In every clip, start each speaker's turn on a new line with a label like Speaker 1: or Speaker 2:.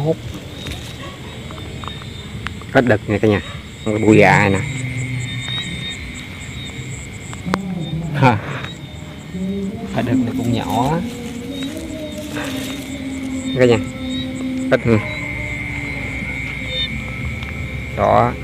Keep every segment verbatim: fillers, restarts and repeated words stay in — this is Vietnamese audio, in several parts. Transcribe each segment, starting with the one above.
Speaker 1: Một hết đực nha cả nhà, con bụi gà này nè ha, hết đực này cũng nhỏ cả nhà, ít hơn đó,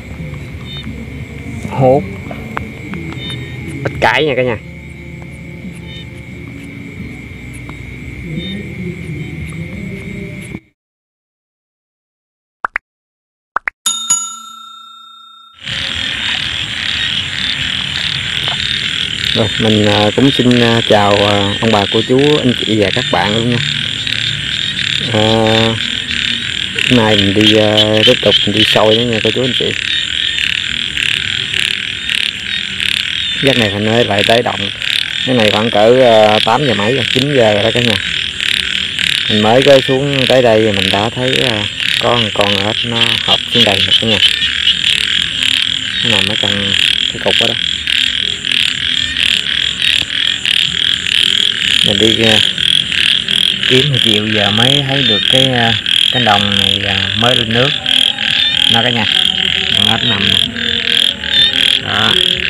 Speaker 1: hốt ít cái nha cả nhà. Rồi mình cũng xin chào ông bà cô chú anh chị và các bạn luôn nha. À, hôm nay mình đi tiếp tục mình đi sôi nữa nha cô chú anh chị. Giấc này thành ơi lại tới động. Cái này khoảng cỡ tám giờ mấy chín giờ rồi đó cả nhà. Mình mới có xuống tới đây mình đã thấy có một con ếch nó hợp xuống đây nè cả nhà. Nó nằm ở trong cái cục đó đó. Mình đi kiếm một chiều giờ mới thấy được cái cái đồng này mới lên nước nó cả nhà, con ếch nằm nè đó.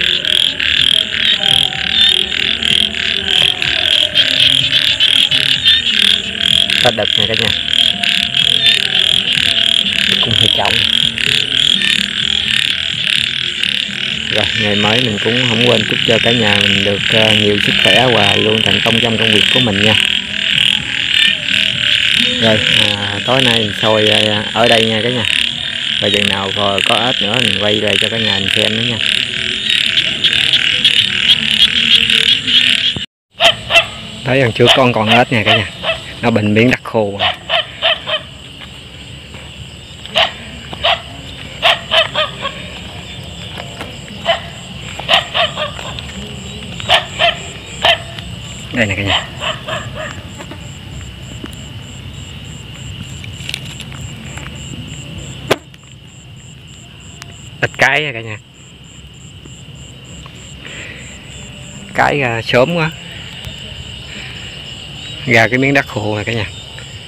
Speaker 1: Có đực này cả nhà, cũng hơi trọng. Rồi ngày mới mình cũng không quên chúc cho cả nhà mình được nhiều sức khỏe và luôn thành công trong công việc của mình nha. Rồi à, tối nay mình sôi ở đây nha cả nhà. Và chừng nào có, có ếch nữa mình quay lại cho cả nhà mình xem nữa nha. Thấy lần trước con còn ếch nha cả nhà, nó bệnh biến đất khô rồi. Đây nè cả nhà. Ít cái nha cả nhà. Cái ra sớm quá. Ra cái miếng đất khô này cả nhà.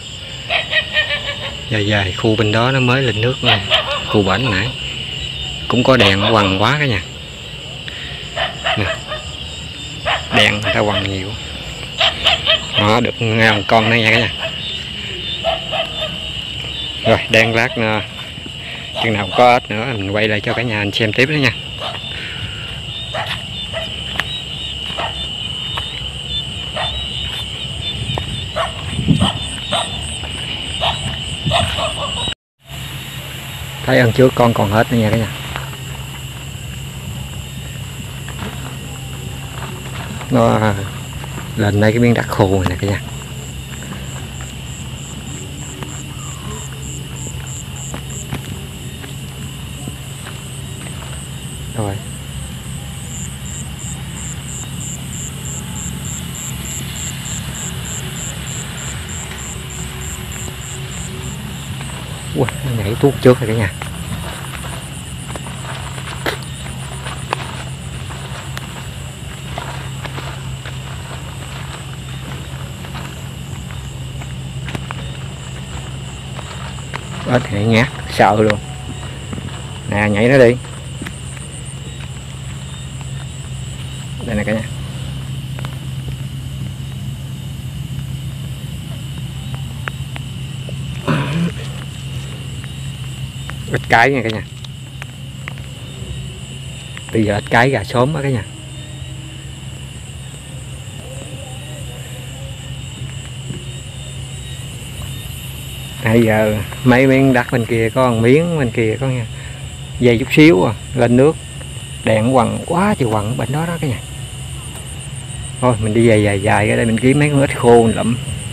Speaker 1: Dài dài khu bên đó nó mới lên nước luôn. Khu bển nãy cũng có đèn nó quằn quá cả nhà. Nè. Đèn người ta quằn nhiều. Nó được một con này nha cả nhà. Rồi đen lát nữa, chừng nào có ếch nữa mình quay lại cho cả nhà mình xem tiếp đó nha. Thấy ăn trước con còn hết nữa nha cả nhà. Nó lên đây cái miếng đất khô này nè cả nhà. Rồi. Ui, nó nhảy tuốt trước rồi cả nhà. Ếch thì nhát, sợ luôn. Nè nhảy nó đi. Đây nè cả nhà. Ít cái nha cả nhà. Bây giờ ít cái gà sớm á cả nhà. Bây giờ mấy miếng đất bên kia có một miếng bên kia có nha. Dây chút xíu à, lên nước. Đèn quằn quá trời quằn bên đó đó cả nhà. Thôi mình đi dài dài dài ra đây mình kiếm mấy con ếch khô lụm.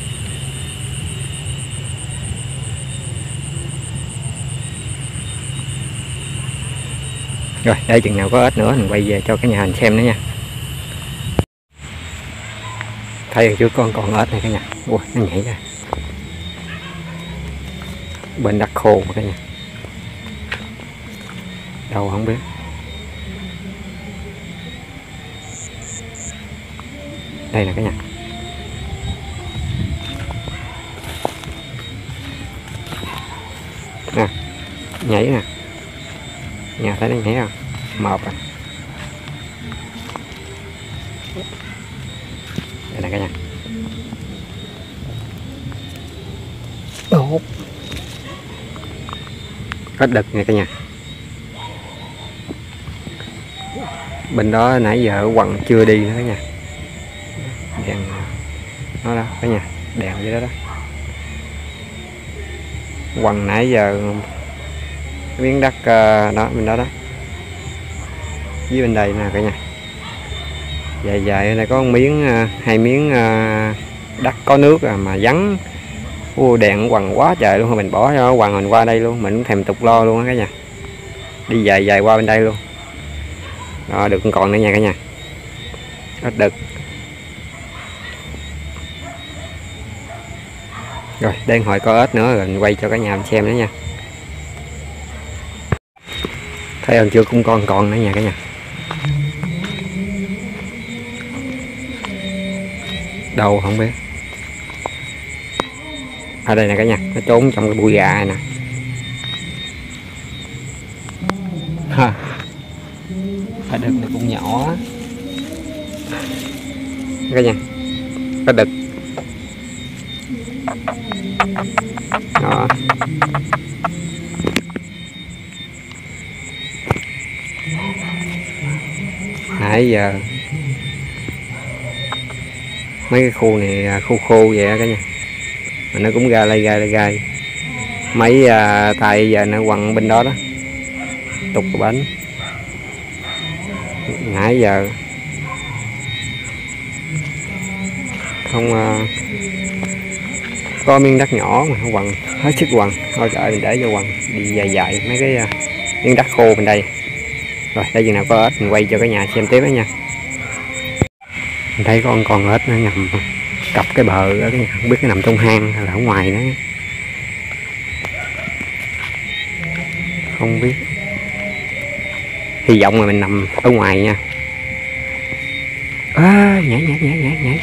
Speaker 1: Rồi đây chừng nào có ếch nữa mình quay về cho cả nhà mình xem nữa nha. Thấy rồi trước con còn ếch này cả nhà. Ui nó nhảy ra bên đất khô mà cả nhà. Đâu không biết. Đây nè cả nhà. nhảy nè, nhà thấy nó nhảy không, một à, đây nè cả nhà, một, hết đực nha cả nhà. Bên đó nãy giờ quằn chưa đi nữa cả nhà, đèn nó đó cả nhà, đèn vậy đó đó, quằn nãy giờ miếng đất đó bên đó đó, dưới bên đây nè cả nhà, dài dài ở đây có một miếng, hai miếng đất có nước à, mà vắng. Ô, đèn quằn quá trời luôn, mình bỏ cho quằn mình qua đây luôn, mình cũng thèm tục lo luôn á cả nhà, đi dài dài qua bên đây luôn đó, được còn nữa nha cả nhà, hết đực. Rồi đang hỏi có ếch nữa rồi mình quay cho cả nhà mình xem nữa nha. Thấy không, chưa cũng còn còn nữa nha cả nhà. Đâu không biết. Ở đây nè cả nhà, nó trốn trong cái bụi gà này nè. Ha. Cá đực này cũng nhỏ. Cả nhà. Cá đực. Đó. Nãy giờ mấy cái khu này khô khô vậy đó cả nhà, mà nó cũng ra lây gai lây gai. Mấy à, tay giờ nó quăng bên đó đó, tục cái bánh. Nãy giờ không à, có miếng đất nhỏ mà quăng hết sức quăng, thôi trời mình để cho quăng đi dài dài mấy cái à, miếng đất khô bên đây. Rồi đây chừng nào có ếch mình quay cho cả nhà xem tiếp đó nha. Mình thấy con con ếch nó nằm cặp cái bờ đó, không biết cái nằm trong hang hay là ở ngoài nữa, không biết. Hy vọng là mình nằm ở ngoài nha. À, nhảy nhảy nhảy nhảy nhảy.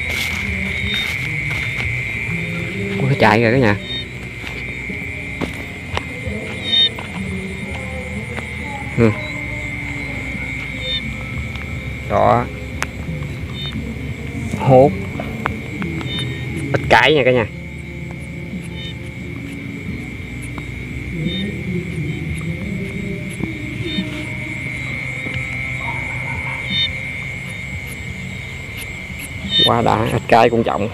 Speaker 1: Có cái chạy rồi cả nhà. Ừ. Đó. Hốt. Ít cái nha cả nhà. Quá đã, ít cái cũng trọng.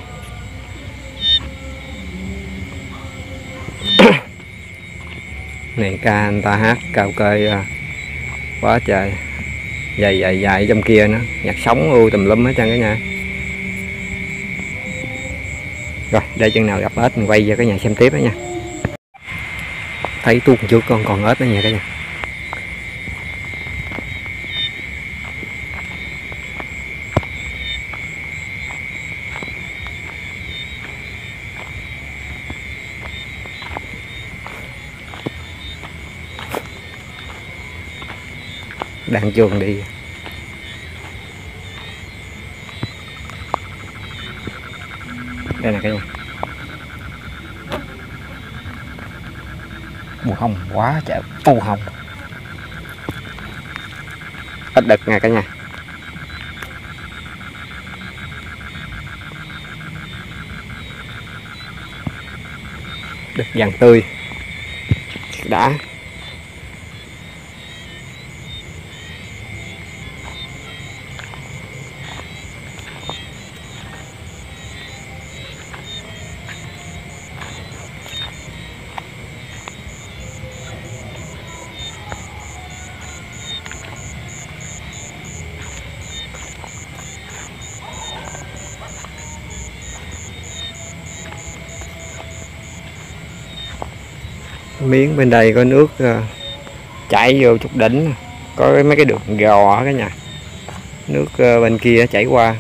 Speaker 1: Này ca anh ta hát cao cơi quá trời, dài dài dài trong kia nữa, nhạc sống ưu tùm lum hết trơn cả nhà. Rồi đây chừng nào gặp ếch mình quay cho cả nhà xem tiếp đó nha. Thấy tuốt trước con còn ếch đó nha cả nhà. Đang chuồng đi. Đây nè cả nhà. Mùa hồng quá trời, mùa hồng. Ít đực nha cả nhà. Đực vàng tươi. Đã. Miếng bên đây có nước uh, chảy vô chút đỉnh, có mấy cái đường gò cả nhà, nước uh, bên kia chảy qua.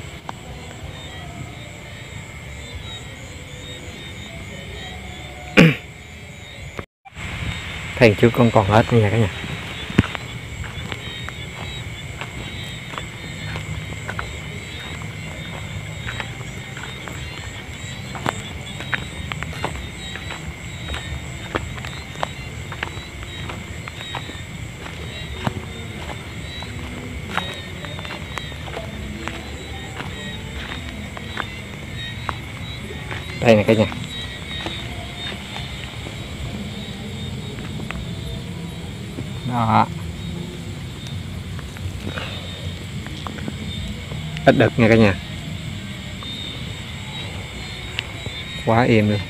Speaker 1: Thấy trước con còn hết nha cả nhà. Đây nè cả nhà. Đó. Ít đực nha cả nhà. Quá êm luôn.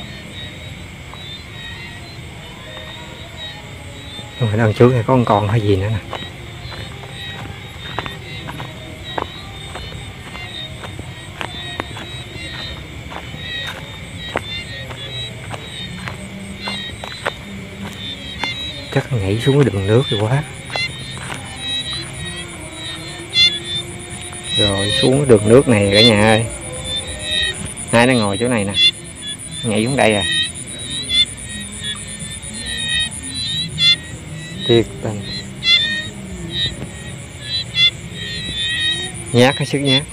Speaker 1: Rồi đằng trước này có con còn hay gì nữa nè. Chắc nhảy xuống cái đường nước thì quá. Rồi xuống cái đường nước này cả nhà ơi. Hai nó ngồi chỗ này nè. Nhảy xuống đây à. Thiệt tình. Nhát cái sức nhát.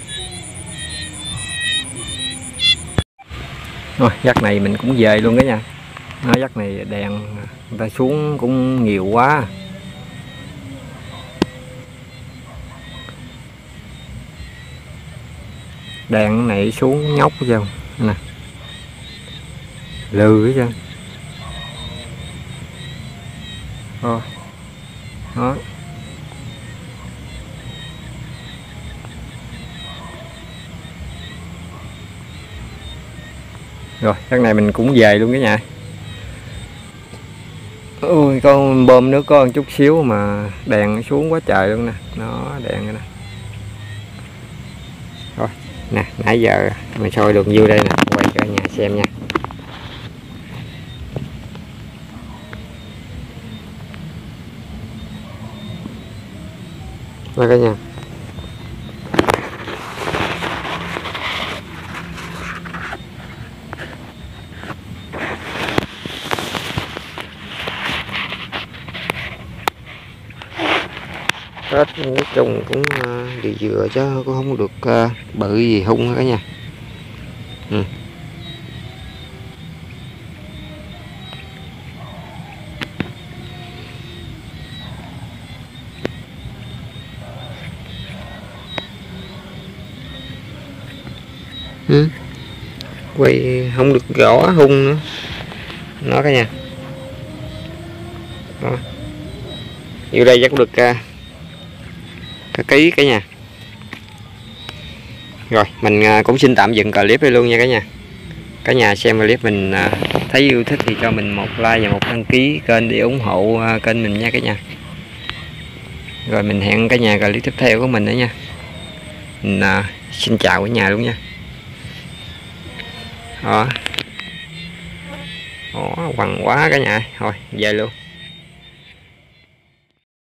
Speaker 1: Rồi giấc này mình cũng về luôn cả nhà. Nó giấc này đèn người ta xuống cũng nhiều quá. Đèn này xuống nhóc hết trơn nè. Lừ hết trơn. Rồi. Đó. Rồi, cái này mình cũng về luôn cả nhà. Ôi, con bơm nước có một chút xíu mà đèn xuống quá trời luôn nè. Nó đèn nè. Rồi, nè, nãy giờ mình soi đường view đây nè, quay cho cả nhà xem nha. Đây cả nhà. Tết nói chung cũng uh, đi dừa chứ cũng không được uh, bự gì hung cả nha. Ừ. Ừ. Quay không được rõ hung nữa nó cả nhà. Đó. Vô đây chắc cũng được uh, cái ký cả nhà. Rồi mình cũng xin tạm dừng clip đây luôn nha cả nhà. Cả nhà xem clip mình thấy yêu thích thì cho mình một like và một đăng ký kênh để ủng hộ kênh mình nha cả nhà. Rồi mình hẹn cả nhà clip tiếp theo của mình nữa nha. Mình xin chào cả nhà luôn nha. Đó. Đó, quằn quá cả nhà. Thôi về luôn.